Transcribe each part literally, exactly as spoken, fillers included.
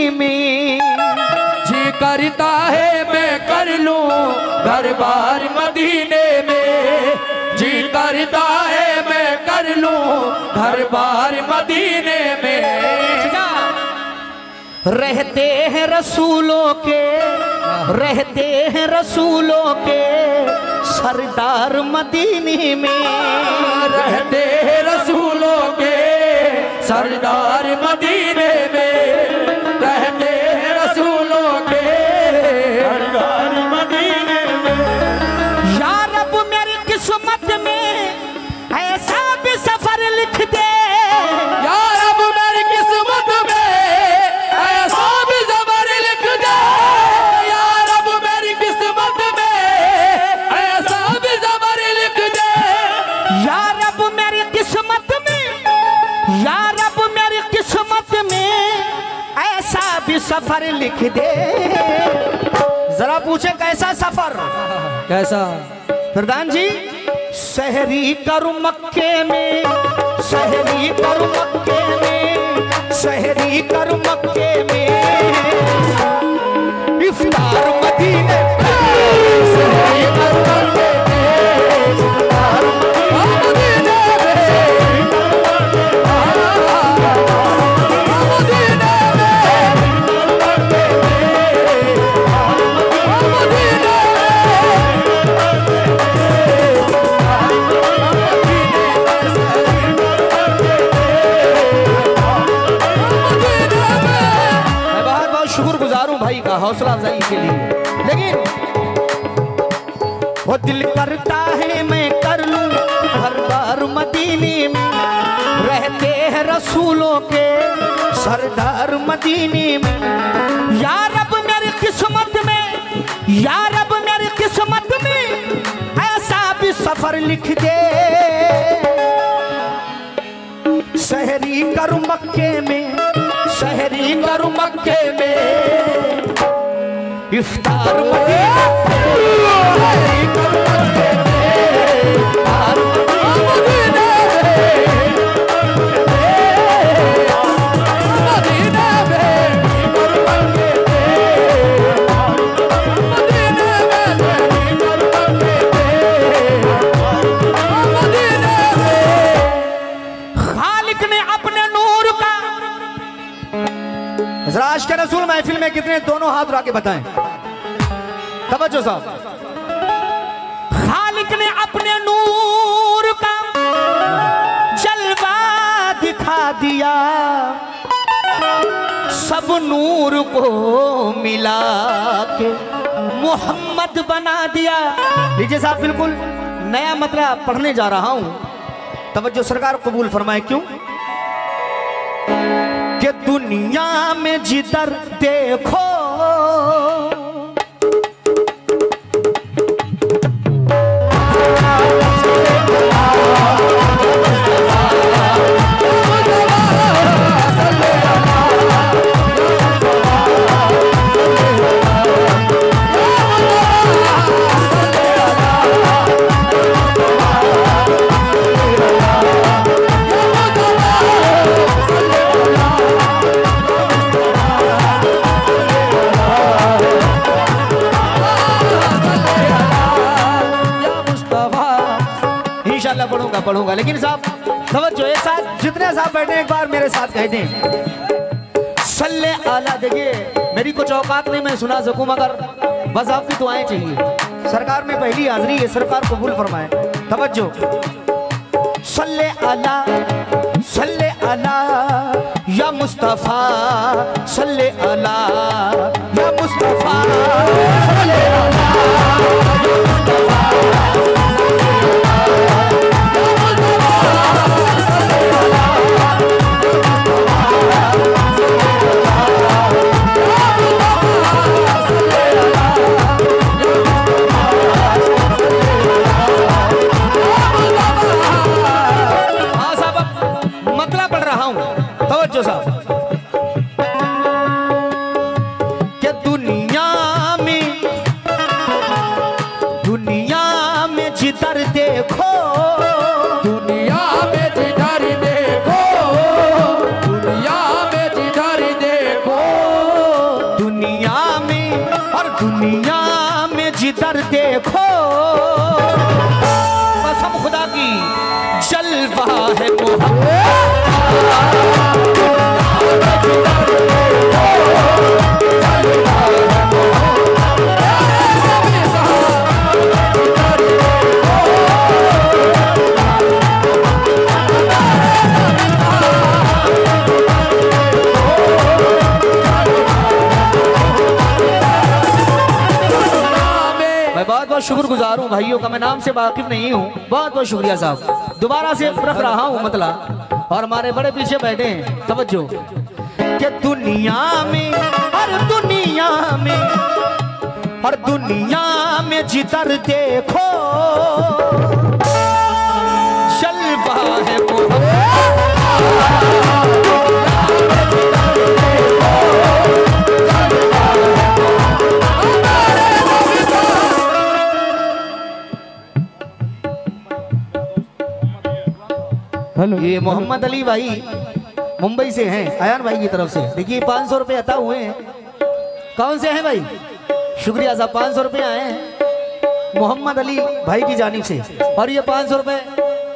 मदीने में। जी करता है मैं कर लूं घर बार मदीने में, जी करता है मैं कर लूं घर बार मदीने में। रहते हैं रसूलों के, रहते हैं रसूलों के सरदार मदीने में। रहते हैं रसूलों के सरदार मदीने में, रहते हैं रसूलों के सरदार मदीने में। या रब मेरी किस्मत में ऐसा भी सफर लिख दे, या रब मेरी किस्मत में ऐसा भी सफर लिख दे, या रब मेरी किस्मत में ऐसा भी सफर लिख दे। या रब मेरी किस्मत में, या रब मेरी किस्मत में ऐसा भी सफर लिख दे। जरा पूछे कैसा सफर? कैसा? प्रधान जी, सहरी करूं मक्के में, सहरी करूं मक्के में, सहरी करूं मक्के में, इफ्तार मदीने में, सहरी करूं मक्के में, इफ्तार मदीने हौसला अफजाई के लिए। लेकिन वो दिल करता है मैं कर लूं हर बार मदीने में। रहते हैं रसूलों के सरदार मदीने में। या रब मेरी किस्मत में, या रब मेरी किस्मत में ऐसा भी सफर लिख दे। सहरी करूं मक्के में, सहरी करूं मक्के में, इफ्तार मदीने सहरी करूं मक्के में, इफ्तार मदीने मदीने में, करूं मक्के में, मदीने में, करूं मक्के में, मदीने में। खालिक ने अपने नूर का, इज़राश के रसूल महफिल में कितने दोनों हाथ उठा के बताएं, तवज्जो साहब। खालिक ने अपने नूर का जलवा दिखा दिया, सब नूर को मिला के मोहम्मद बना दिया। लीजिए साहब, बिल्कुल नया मतलब पढ़ने जा रहा हूं, तवज्जो सरकार कबूल फरमाए। क्यों कि दुनिया में जिधर देखो पढ़ूंगा पढ़ूंगा लेकिन साहब तवज्जो है साहब, जितने साहब बैठे एक बार मेरे साथ कह दें सल्ले आला। देखिए मेरी कुछ औकात नहीं मैं सुना सकूं, मगर बस आपकी दुआएं चाहिए। सरकार में पहली हाजिरी है, सरकार कबूल फरमाए। तवज्जो, सल्ले आला सल्ले आला या मुस्तफा, सल्ले आला या मुस्तफा, सल्ले आला या मुस्तफा। देखो, कसम खुदा की जलवा है बहुत बहुत शुक्रगुजार हूँ भाइयों का, मैं नाम से वाकिफ नहीं हूँ। बहुत बहुत शुक्रिया साहब, दोबारा से रख रहा हूँ मतलब। और हमारे बड़े पीछे बैठे हैं, तवज्जो कि दुनिया में हर दुनिया में हर दुनिया में जिधर देखो जलवा है हेलो, ये मोहम्मद अली भाई मुंबई से हैं, अयान भाई की तरफ से। देखिए पाँच सौ रुपये अता हुए हैं। कौन से हैं भाई? शुक्रिया साहब, पाँच सौ रुपये आए हैं मोहम्मद अली भाई की जानिब से। और ये पाँच सौ रुपये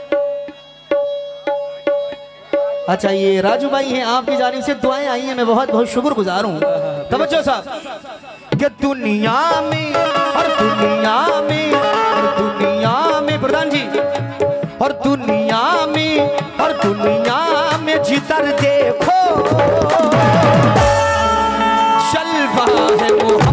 अच्छा ये राजू भाई हैं, आपकी जानिब से दुआएं आई हैं, मैं बहुत बहुत शुक्रगुजार हूँ। तवज्जो साहब कि दुनिया में और दुनिया में और दुनिया में प्रधान जी और दुनिया में और दुनिया में जिधर देखो जलवा है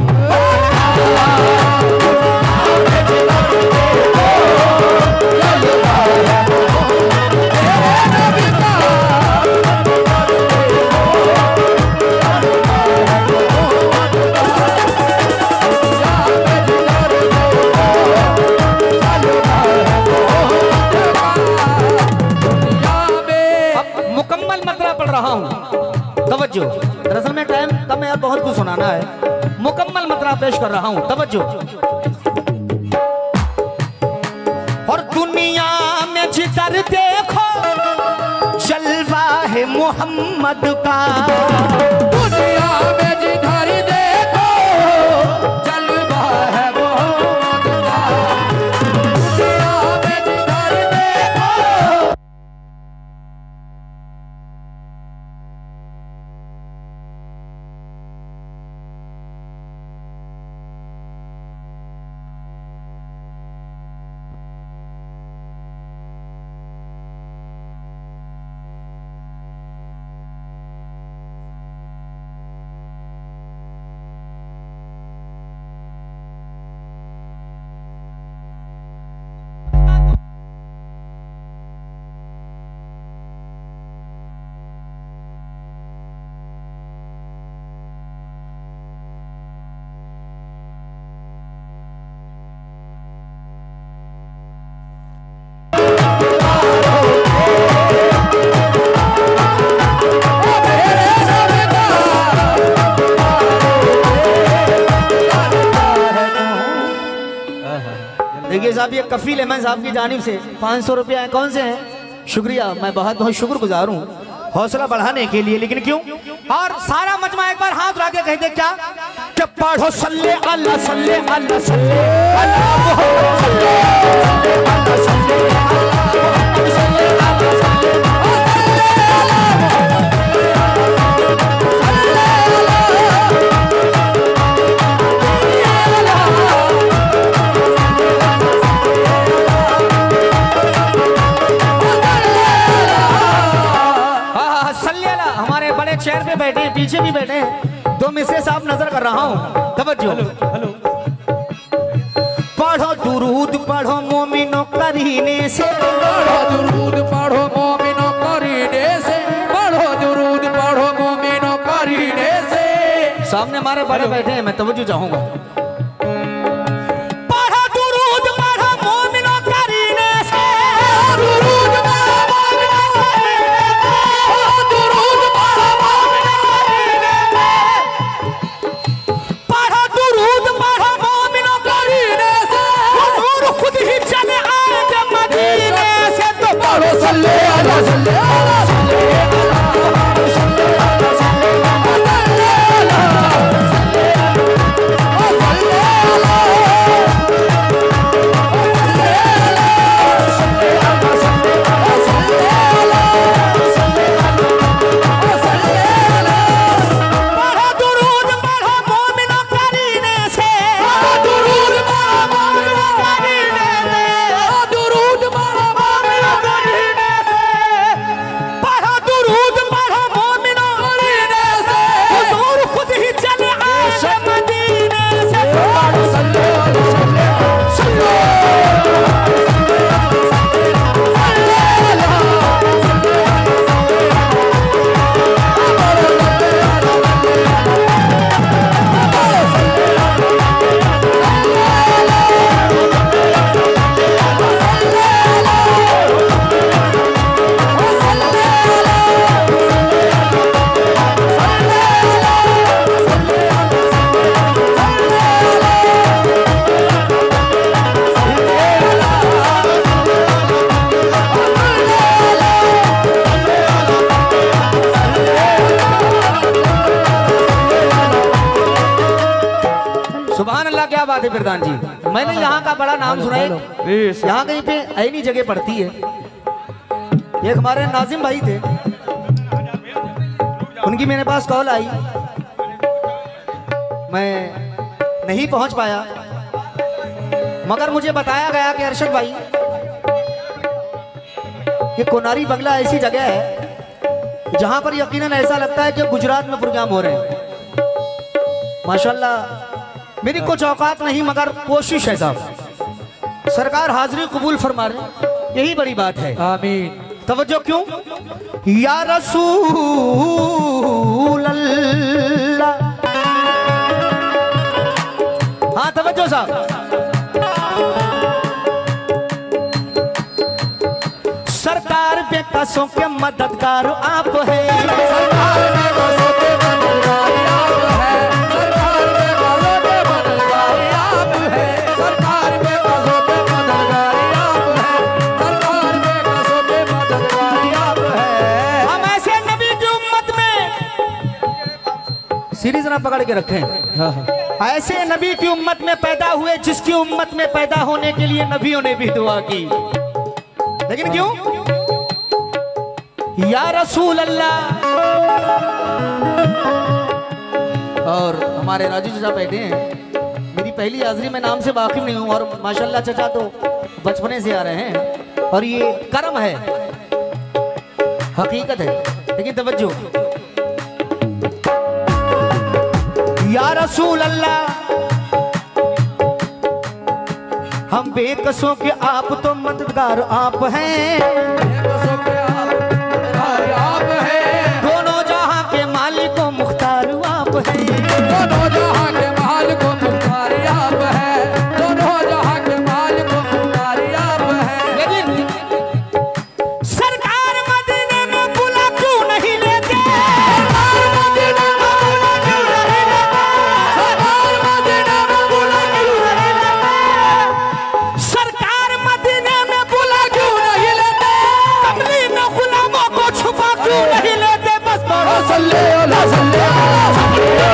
रहा हूं। तवज्जो, दरअसल में टाइम कम है, बहुत कुछ सुनाना है। मुकम्मल मतरा पेश कर रहा हूं, तवज्जो। और दुनिया में जिधर देखो जलवा है मोहम्मद का, दुनिया में जिधर देखो जलवा है मोहम्मद का, दुनिया में जिधर देखो। देखिए साहब, ये कफील अहमद साहब की जानिब से पाँच सौ रुपये आए। कौन से हैं? शुक्रिया, मैं बहुत बहुत शुक्रगुजार हूँ हौसला बढ़ाने के लिए। लेकिन क्यों? और सारा मजमा एक बार हाथ उठा के कहते क्या कि पढ़ो सल्ले अल्लाह सल्ले अल्लाह सल्ले अल्लाह मुहम्मद सल्ले अल्लाह सल्ले अल्लाह सल्ले अल्लाह सल्ले चेयर पे बैठे हैं, पीछे भी बैठे हैं, दो मिसरे साहब नजर कर रहा हूँ। तवज्जो, हेलो, पढ़ो दुरूद पढ़ो मोमिनो करीने से, पढ़ो दुरूद पढ़ो मोमिनो करीने से, पढ़ो दुरूद पढ़ो मोमिनो करीने से। सामने हमारे बड़े बैठे हैं, मैं तवज्जो चाहूंगा। पढ़ो दुरूद पढ़ो मोमिनो करीने से, दुरूद सल्ले अल्लाह सल्ले अल्लाह सल्ले अल्लाह सल्ले अल्लाह सल्ले अल्लाह सल्ले सुभान अल्लाह, क्या बात है प्रधान जी। मैंने यहाँ का बड़ा नाम सुना है, यहाँ कहीं पे ऐनी जगह पड़ती है। एक हमारे नाजिम भाई थे, उनकी मेरे पास कॉल आई, मैं नहीं पहुंच पाया, मगर मुझे बताया गया कि अरशद भाई ये कोनारी बंगला ऐसी जगह है जहां पर यकीनन ऐसा लगता है कि गुजरात में प्रोग्राम हो रहे हैं। माशाल्लाह मेरी कुछ औकात नहीं मगर कोशिश है साहब। सरकार हाजिरी कबूल फरमा रहे, यही बड़ी बात है। आमीन। तवज्जो क्यों? या रसूल अल्लाह। हाँ तवज्जो साहब। सरकार बेकसों के मददगार आप है, सरकार बेकसों के मददगार आप है, सरकार बेकसों के मददगार आप है, सरकार बेकसों के मददगार आप है, सरकार बेकसों के मददगार आप है। हम ऐसे नबी की उम्मत में सीरीज ना पकड़ के रखें। हाँ हाँ। ऐसे नबी की उम्मत में पैदा हुए जिसकी उम्मत में पैदा होने के लिए नबियों ने भी दुआ की, लेकिन क्यों? या रसूल अल्लाह। और हमारे राजू चाचा बैठे हैं, मेरी पहली हाजिरी में नाम से वाकिफ नहीं हूं, और माशाल्लाह चाचा तो बचपने से आ रहे हैं, और ये कर्म है, हकीकत है। लेकिन तवज्जो, या रसूल अल्लाह, हम बेकसों के आप तो मददगार आप हैं, बेकसों के आप मददगार आप हैं, दोनों जहां के मालिक को मुख्तार आप हैं, दोनों जहां के मालिक को मुख्तार आप हैं, दोनों जहां के मालिक को मुख्तार आप हैं। लेकिन सरकार मदीने में बुला क्यों नहीं लेते? सरकार मदीने में बुला क्यों नहीं लेते? सरकार मदीने में बुला क्यों नहीं लेते? सरकार मदीने में बुला क्यों नहीं लेते? कमली में गुलामों को छुपा क्यों नहीं लेते? बस पढ़ो सल्ले अला सल्ले अला सल्ले अला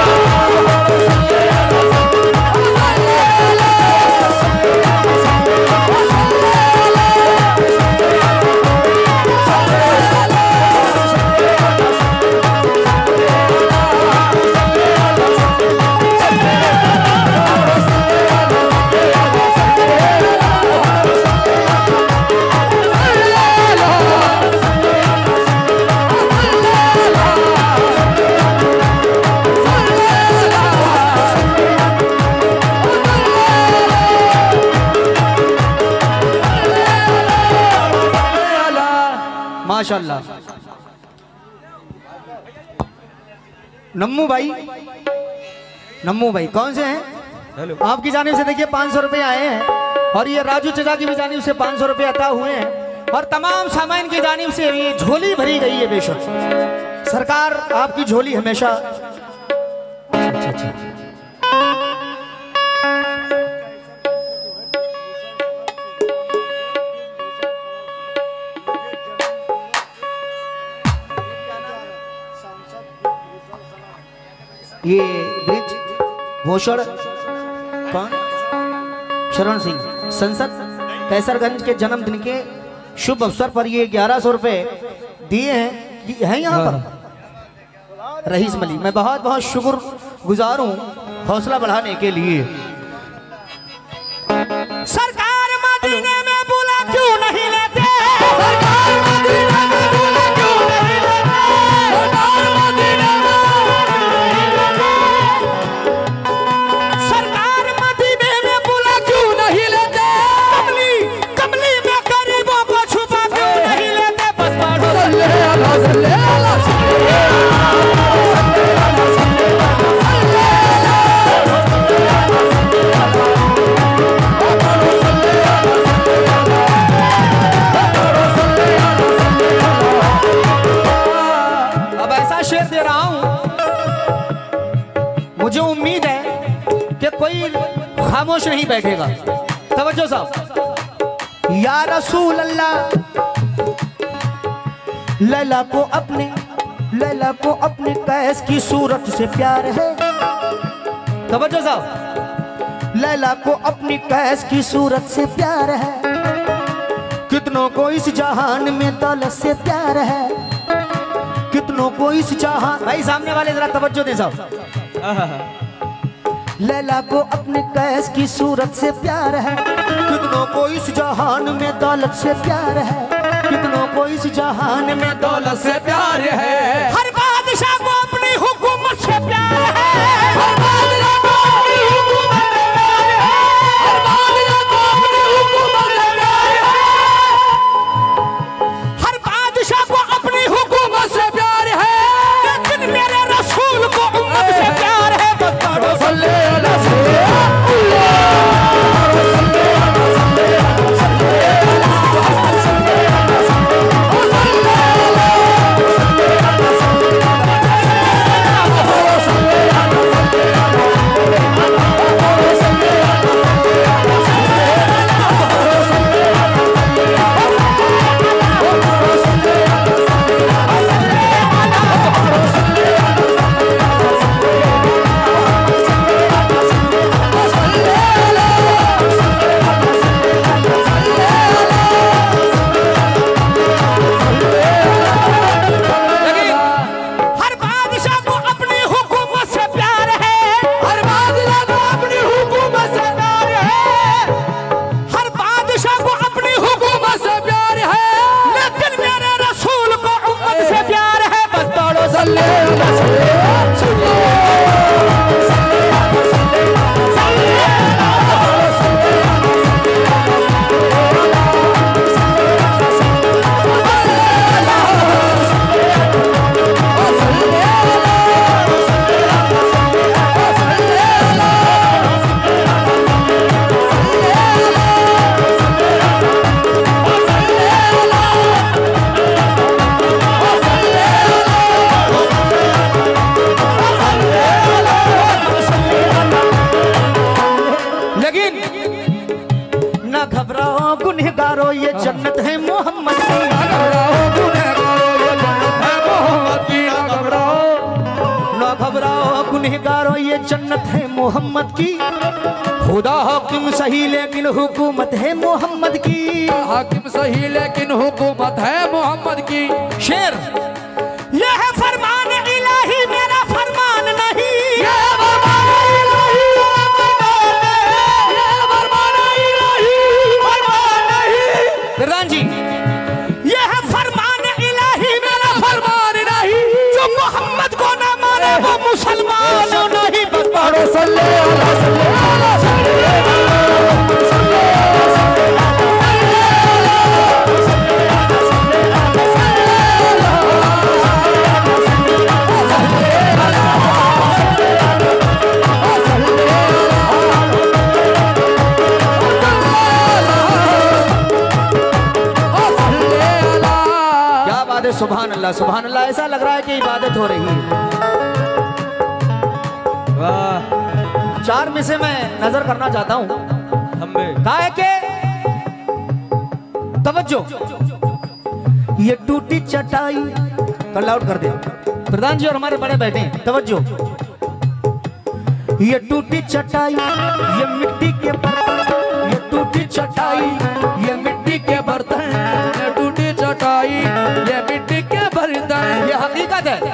माशाल्लाह। नम्मू भाई, नम्मू भाई कौन से हैं? हेलो। आपकी जानिब से देखिए पाँच सौ रुपये आए हैं, और ये राजू चचा की भी जानिब से पाँच सौ रुपये अता हुए हैं, और तमाम सामान की जानिब से ये झोली भरी गई है। बेशक सरकार आपकी झोली हमेशा। अच्छा अच्छा ये ब्रिज भूषण कौन? शरण सिंह संसद कैसरगंज के जन्मदिन के शुभ अवसर पर ये ग्यारह सौ रुपये दिए हैं, हैं यहाँ पर रईस मली। मैं बहुत बहुत शुक्र गुजार हूँ हौसला बढ़ाने के लिए। सरकार मदीने में बुला क्यों नहीं लेते? सरकार मदीने में बुला क्यों नहीं लेते? सरकार मदीने में सरकार मदीने में बुला क्यों नहीं लेते? कमली कमली में गरीबों को छुपा क्यों नहीं लेते? बस पढ़ो सल्ले अला सल्ले अला सल्ले शेर दे रहा हूं, मुझे उम्मीद है कि कोई खामोश नहीं बैठेगा। तवज्जो साहब। या रसूल अल्लाह, लैला को अपने लैला को अपने कैस की सूरत से प्यार है। तवज्जो साहब। लैला को अपनी कैस की सूरत से प्यार है, कितनों को इस जहान में दौलत से प्यार है, कितनों को इस जहान। भाई सामने वाले जरा तवज्जो दे साहब। लैला को अपने कैस की सूरत से प्यार है, कितनों को इस जहान में दौलत से प्यार है, कितनों को इस जहान में दौलत से प्यार है। हर बादशाह को अपनी हुकूमत से प्यार है, हर बादशाह को अपनी हुकूमत से प्यार है, हर बादशाह को अपनी हुकूमत से प्यार है, हर बादशाह को अपनी हुकूमत से प्यार है, लेकिन मेरे रसूल को उम्मत से प्यार है। बस सल्ले अला जन्नत है मोहम्मद की, ना घबराओ गुनहगारो ये जन्नत है मोहम्मद की, खुदा हाकिम सही लेकिन हुकूमत है मोहम्मद की, हाकिम सही लेकिन हुकूमत है मोहम्मद की। शेर यह है फरमान इलाही मेरा फरमान नहीं, यह फरमान इलाही यह फरमान इलाही फरमान नहीं। रांझी यह है फरमान इलाही मेरा फरमान नहीं, जो मोहम्मद को ना माने वो मुसलमान नहीं। बस पढ़ो सल्ले अला सल्ले अला सल्ले सुभान अल्लाह सुभान अल्लाह। ऐसा लग रहा है कि इबादत हो रही है। वाह। चार में से मैं नजर करना चाहता हूं, कहा है कि तवज्जो, ये टूटी चटाई कल आउट कर दे प्रधान जी और हमारे बड़े बैठे हैं। तवज्जो, ये टूटी चटाई ये मिट्टी के बर्तन, ये टूटी चटाई ये मिट्टी के बर्तन, ये टूटी चटाई ये मिट्टी के बर्तन, ये हकीकत है।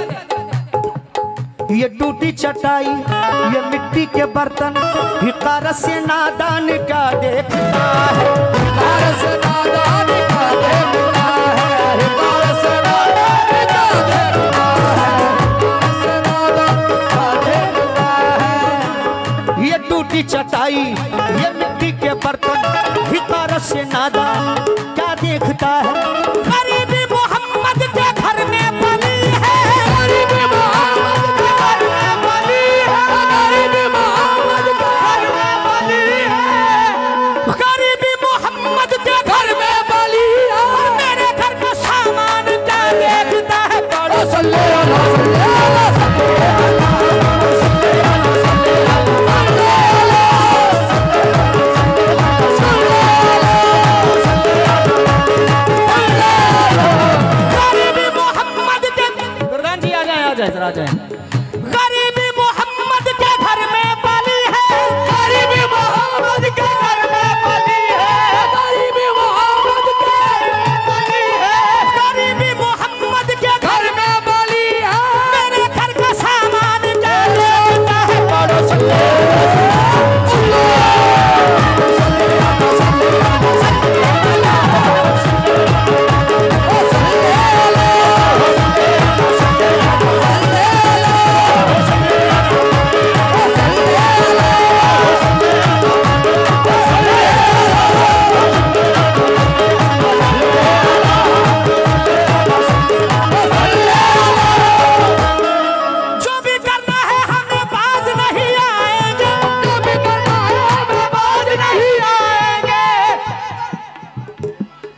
ये टूटी चटाई ये मिट्टी के बर्तन, हिकारत से नादान का देखता है, हिकारत से नादान का देखता है, हिकारत से नादान का देखता है, हिकारत से नादान का देखता है। ये टूटी चटाई ये मिट्टी के बर्तन, हिकारत से नादान क्या देखता है। गरीबी मोहम्मद के घर में बनी है, गरीबी मोहम्मद के घर में बनी है, गरीबी मोहम्मद के घर में बनी है, गरीबी मोहम्मद के घर में बनी है। और मेरे घर का सामान क्या देखता है। बड़ो सल्ले अला सल्ले अला सल्ले अला सल्ले अला सल्ले अला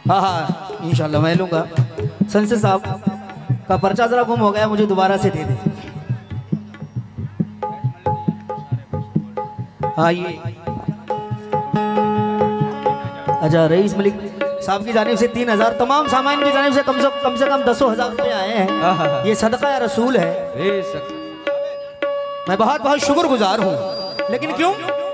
हाँ हाँ इंशाल्लाह मैं लूँगा। संसद साहब का पर्चा जरा गुम हो गया, मुझे दोबारा से दे दे। हाँ ये अच्छा रईस मलिक साहब की जानिब से तीन हजार तमाम सामान की जानिब से कम से कम से कम दसों हजार रुपये आए हैं। ये सदका या रसूल है। मैं बहुत बहुत शुक्रगुजार हूँ। लेकिन क्यों?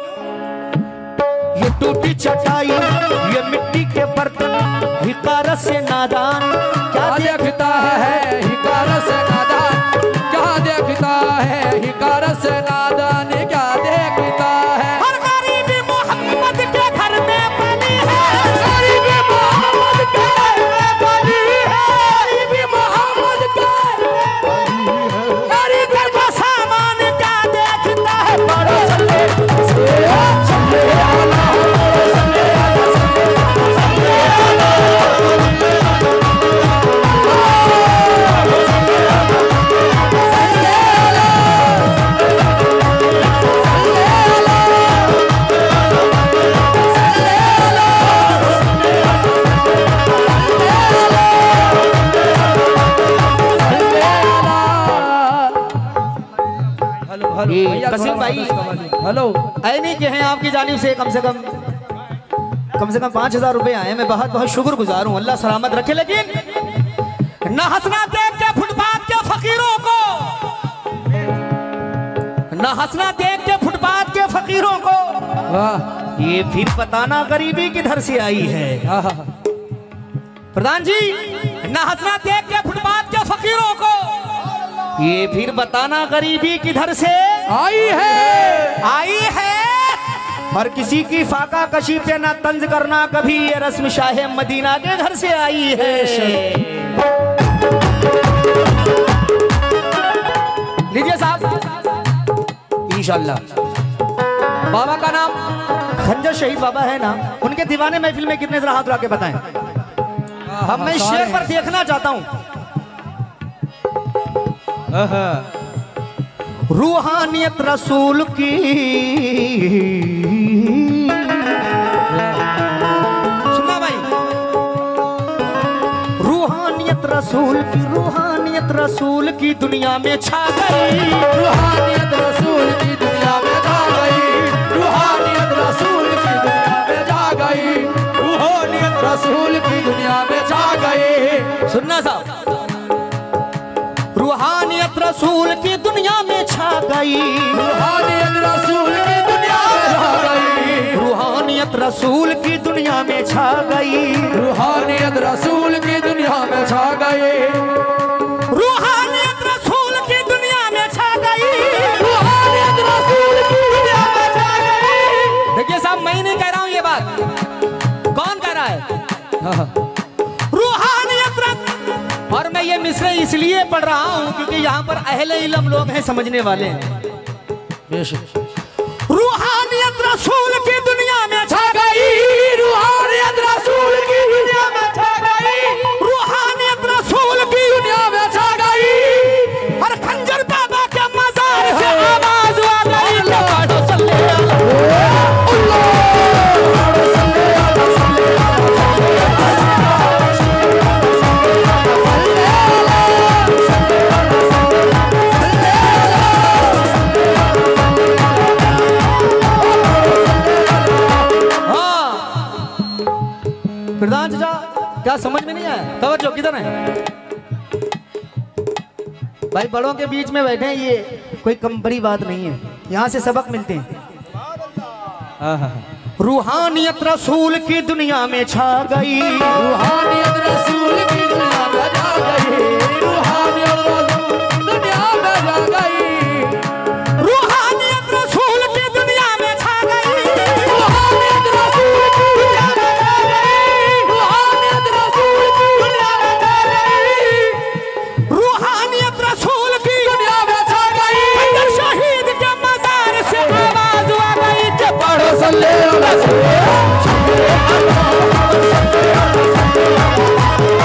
ये टूटी चटाई, ये मिट्टी के बर्तन, हिकारत से नादान क्या देखता है, हिकारत से नादान क्या देखता है, हिकारत से नादान क्या देखता है। हर गरीबी मोहम्मद के घर में बनी है, गरीबी मोहम्मद के घर में बनी है, गरीबी मोहम्मद के गरीबी का सामान क्या देखता है। बड़ो सल्ले सल्ले अला सल्ले अला सल्ले अला कसीम भाई हेलो ऐ नहीं कि हैं आपकी जानिब से कम से कम कम से कम पाँच हजार रुपए आए। मैं बहुत बहुत शुक्रगुजार हूँ, अल्लाह सलामत रखे। लेकिन न हंसना देख के फुटपाथ के फकीरों को, न हंसना देख के फुटपाथ के फकीरों को, वाह ये फिर बताना गरीबी किधर से आई है। प्रधान जी न हंसना देख के फुटपाथ के फकीरों को, ये फिर बताना गरीबी किधर से आई है, आई है। और किसी की फाका कशी पे ना तंज करना कभी, ये रस्म शाहे मदीना के घर से आई है। लीजिए साहब इंशाल्लाह। बाबा का नाम खंजर शहीद बाबा है ना, उनके दीवाने महफिल में कितने जरा हाथ उठा के बताएं। अब मैं शेर पर देखना चाहता हूं। रूहानियत रसूल की, सुनना भाई, रूहानियत रसूल की, रूहानियत रसूल की दुनिया में छा गई, रूहानियत रसूल की दुनिया में छा गई, रूहानियत रसूल की दुनिया में छा गई, रूहानियत रसूल की दुनिया में छा गई। सुनना साहब, रूहानियत रसूल की दुनिया में छा गई, रूहानियत रसूल की दुनिया में छा गई, रूहानियत रसूल की दुनिया में छा गई, रूहानियत रसूल की दुनिया में छा गई, रूहानियत रसूल की दुनिया में छा गई, रूहानियत रसूल की दुनिया में छा गई। देखिए साहब मैं नहीं कह रहा हूं ये बात, कौन कह रहा है? रूहानियत। और मैं ये मिसरे इसलिए पढ़ रहा हूं क्योंकि यहाँ पर अहले इल्म लोग हैं, समझने वाले हैं। रूहानियत रसूल की दुनिया में छा गई, रूहानियत रसूल की दुनिया में छा गई, रूहानियत रसूल की दुनिया में छा गई। हर खंजर बाबा के मजार से आवाज आ गई, लौटो सल्ले प्रधान चाचा, क्या समझ में नहीं आया? तवज्जो किधर है भाई? बड़ों के बीच में बैठे हैं, ये कोई कम बड़ी बात नहीं है, यहाँ से सबक मिलते हैं। रूहानियत रसूल की दुनिया में छा गई, रूहानियत रसूल की दुनिया में छा गई, रूहानियत रसूल दुनिया में छा गई, रूहानियत रसूल की दुनिया में छा गई, रूहानियत रसूल की दुनिया में छा गई, रूहानियत रसूल की दुनिया में छा गई, रूहानियत रसूल की दुनिया में छा गई। शहीद के मजार से आवाज आ गई कि पढ़ो सल्ले अला सल्ले अला सल्ले अला सल्ले अला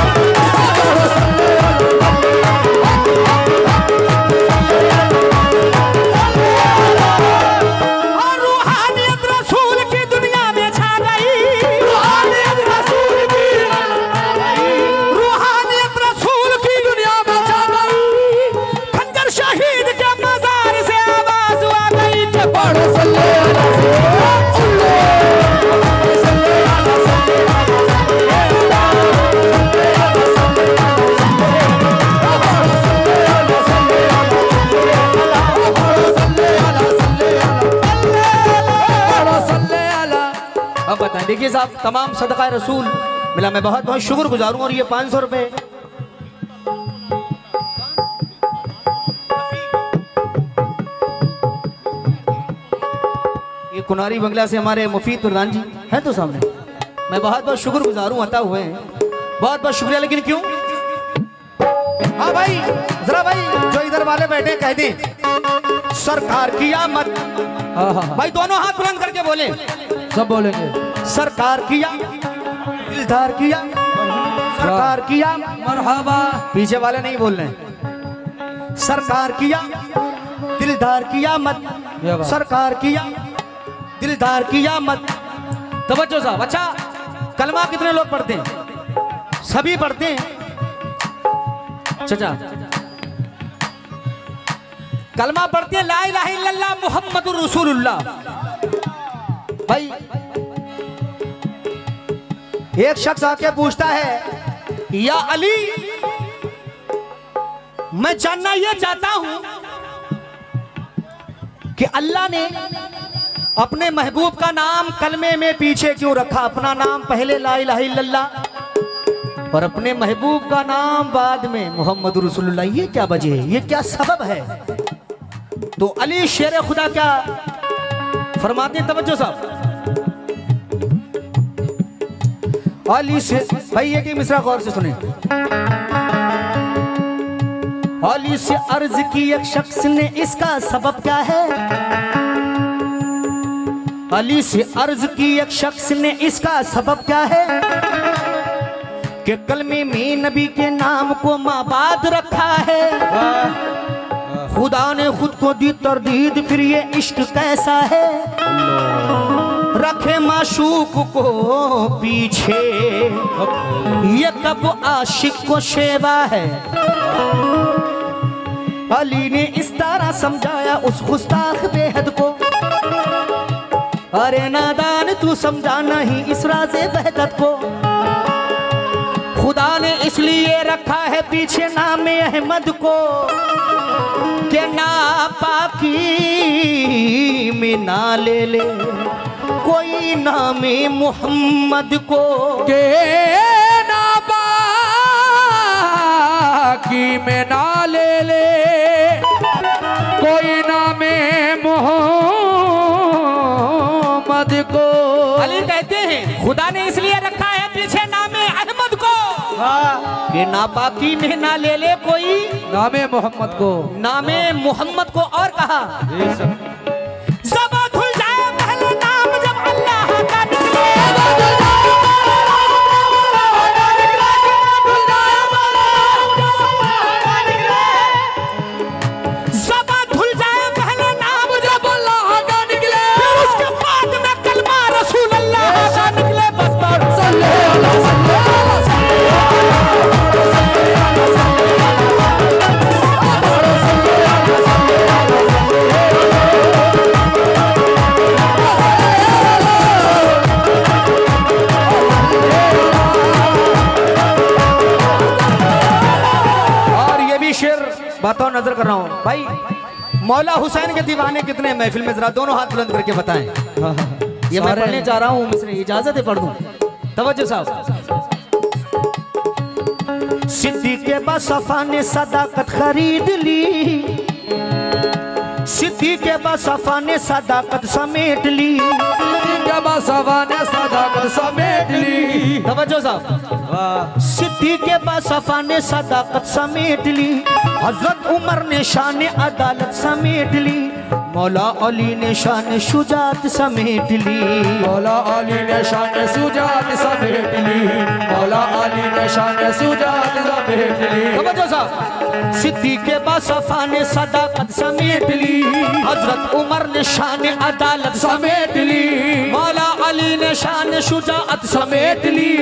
देखिए साहब, तमाम सदका रसूल मिला, मैं बहुत बहुत शुक्रगुजार हूँ। और ये पाँच सौ रुपये ये कुनारी बंगला से हमारे मुफीद प्रधान जी हैं तो सामने, मैं बहुत बहुत शुक्रगुजार हूँ, अता हुए हैं, बहुत बहुत शुक्रिया। लेकिन क्यों? हाँ भाई, जरा भाई जो इधर वाले बैठे कह दें सरकार की आमद। हाँ हाँ भाई दोनों हाथ बुलंद करके बोले, सब बोलेंगे। सरकार किया, दिलदार किया, सरकार किया, मरहबा। पीछे वाले नहीं बोल रहे। सरकार किया, दिलदार किया मत, सरकार किया, दिलदार किया मत। तवज्जो साहब। अच्छा, कलमा कितने लोग पढ़ते हैं? सभी पढ़ते हैं। चाचा कलमा पढ़ते हैं, ला इलाहा इल्लल्लाह मुहम्मदुर रसूलुल्लाह। भाई एक शख्स आके पूछता है, या अली मैं जानना ये चाहता हूं कि अल्लाह ने अपने महबूब का नाम कलमे में पीछे क्यों रखा? अपना नाम पहले ला इलाहा इल्लल्लाह और अपने महबूब का नाम बाद में मोहम्मद रसूलुल्लाह, ये क्या वजह है? ये क्या सबब है? तो अली शेर खुदा क्या फरमाते हैं? तवज्जो साहब, अली से भाई एक ही मिसरा गौर से सुने। अली से अर्ज की एक शख्स ने, इसका सबब क्या है? अली से अर्ज की एक शख्स ने, इसका सबब क्या है? कि कलमे में नबी के नाम को माबाद रखा है। खुदा ने खुद को दी तरदीद, फिर ये इश्क कैसा है? रखे माशूक को पीछे, ये कब आशिक को शेवा है? अली ने इस तरह समझाया उस गुस्ताख बेहद को, अरे नादान तू समझा नहीं इस राज़े वहदत को। खुदा ने इसलिए रखा है पीछे नाम अहमद को, के नापाकी में ना ले ले कोई नाम मोहम्मद को, के नापाकी में ना ले ले कोई नाम मोहम्मद को। अली कहते हैं खुदा ने इसलिए रखा है पीछे नाम अहमद को, कि नापाकी में ना ले ले कोई नामे मोहम्मद को, नामे मोहम्मद को। और कहा ज़बां खुल जाए पहले नाम जब अल्लाह का निकले, ज़बां खुल जाए पहले नाम जब अल्लाह का निकले, फिर उसके बाद में कलमा रसूल अल्लाह का निकले। बस पढ़ बातों नजर कर रहा हूँ भाई। मौला हुसैन के दीवाने कितने महफिल में, जरा दोनों हाथ बुलंद करके बताएं। ये मैं पढ़ने चाह रहा हूँ, मुझसे इजाजत है पढ़ दूं? तवज्जो साहब। सिद्दीक़ बासफ़ा ने सदाकत खरीद ली, सिद्दीक़ बासफ़ा ने सदाकत समेट ली, सिद्दीक़ बासफ़ा ने सदाकत समेट ली। तवज्जो साहब। सिद्दीक़ बासफ़ा ने सदाकत समेट ली, हज़रत उमर ने शान अदालत समेट ली, मौला अली ने शान शुजात समेट ली, मौला अली ने शान शुजात समेट ली, मौला अली ने शान शुजात समेट ली। तवज्जो साहब। सिद्दीक़ बासफ़ा ने सदाकत समेट ली, हज़रत उमर ने शान अदालत समेट ली, मौला अली ने शान शुजात समेट ली,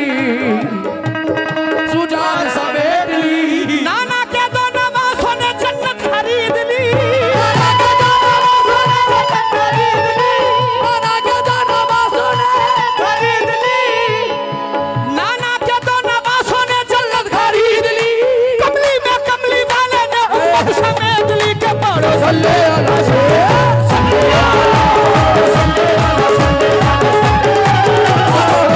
शुजात समेट ली। नाना के दो नवासों ने जन्नत खरीद ली, नाना के दो नवासों ने जन्नत खरीद ली, नाना के दो नवासों ने खरीद ली, नाना के दो नवासों ने जन्नत खरीद ली। कमली में कमली वाले ने उम्मत समेट ली, के पढ़ो सल्ले अला सल्ले अला सल्ले अला सल्ले अला।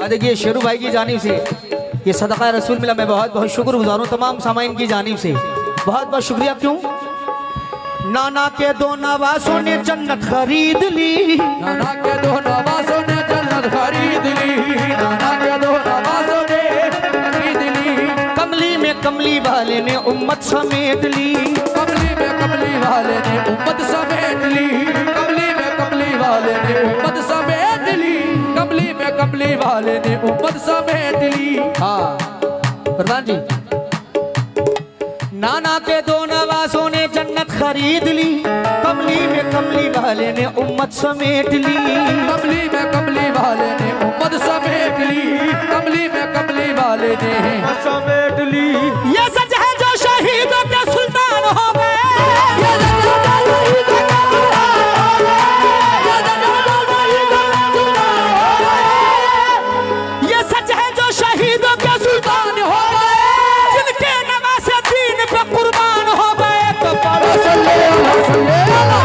देखिए शेरू भाई की जानिब से ये सदका रसूल मिला, मैं बहुत बहुत शुक्रगुजार हूँ तमाम सामाइन की जानिब से, बहुत बहुत शुक्रिया। क्यों? नाना के दो नवासों ने जन्नत खरीद ली, नाना के दो नवासों ने जन्नत खरीद ली, नाना के दो नवासों ने खरीद ली। कमली में कमली वाले ने उम्मत समेट ली, कमली में कमली वाले ने उम्मत समेट ली, कमली में कमली वाले ने उम्मत समेट ली, कमली में कमली वाले ने उम्मत समेट ली। हाँ प्रधान जी, नाना के दो नवासों ने जन्नत खरीद ली, कमली में कमली वाले ने उम्मत समेट ली, कमली में कमली वाले ने उम्मत समेट ली, कमली में कमली वाले ने समेट ली। ये सच है जो शहीदों के सुल्तान हो गए, ये सच है जो शहीदों के सुल्तान हो गए, जिनके नवासे दीन पे कुर्बान हो गए। तो पढ़ो सल्ले अला सल्ले अला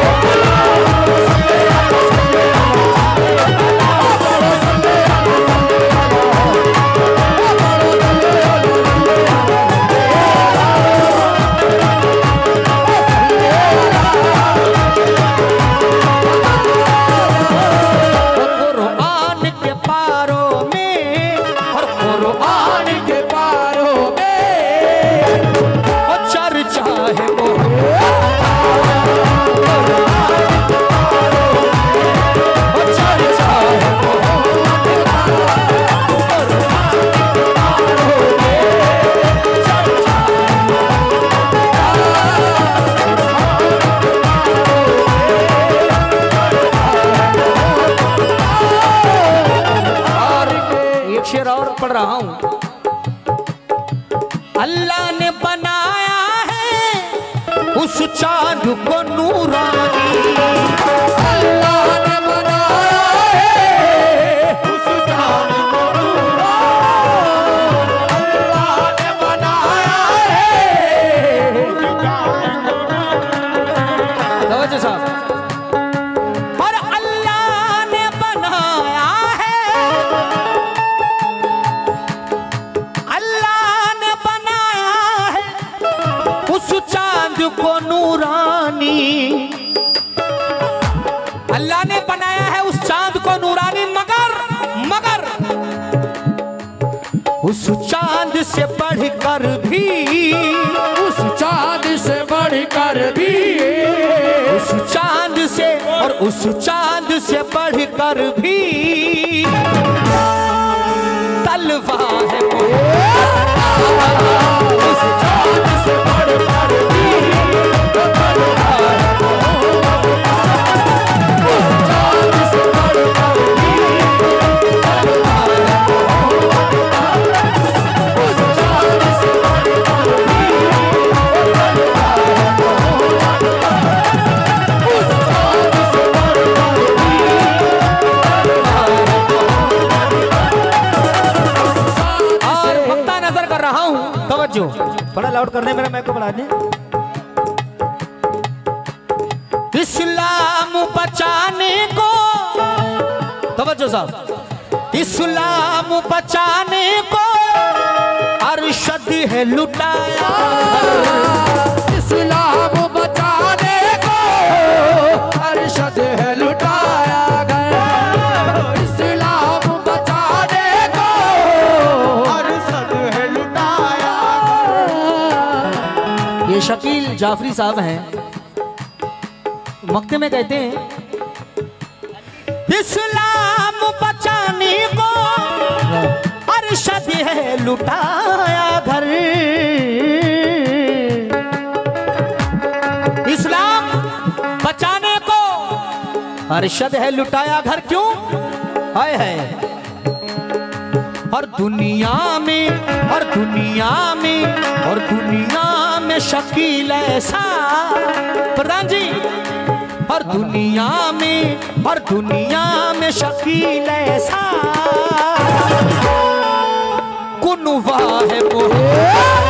पढ़ रहा हूं। अल्लाह ने बनाया है उस चांद को नूरानी, अल्लाह ने बनाया है उस चांद को नूरानी, अल्लाह ने बनाया है उस चांद को नूरानी। तवज्जो साहब, और अल्लाह ने बनाया है, अल्लाह ने बनाया है उस चांद को नूरानी, अल्लाह ने बनाया है उस चांद को नूरानी, मगर मगर उस चांद से बढ़कर भी, उस चांद से बढ़कर भी, उस चांद से और उस चांद से बढ़कर भी तलवा है उस चांद से बढ़कर भी तलवा है, उस चांद से बढ़कर भी तलवा है, उस चांद से बढ़कर भी तलवा है, उस चांद से बढ़कर भी तलवा है। और मक्ता नजर कर रहा हूं, तवज्जो बड़ा लाउड करने मेरा मैक को बढ़ा दे। इस्लाम बचाने को, तवज्जो साहब, इस्लाम बचाने को अरशद है लुटाया, इस्लाम बचाने को अरशद है लुटाया गया, इस्लाम बचाने को अरशद है लुटाया गया। ये शकील जाफरी साहब हैं, मक्ते में कहते हैं इस्लाम बचाने को अरशद है लुटाया घर, इस्लाम बचाने को अरशद है लुटाया घर। क्यों? हाय हाय, और दुनिया में और दुनिया में और दुनिया में शकील ऐसा, प्रधान जी, और दुनिया में और दुनिया में शकील ऐसा कुनवा है मोह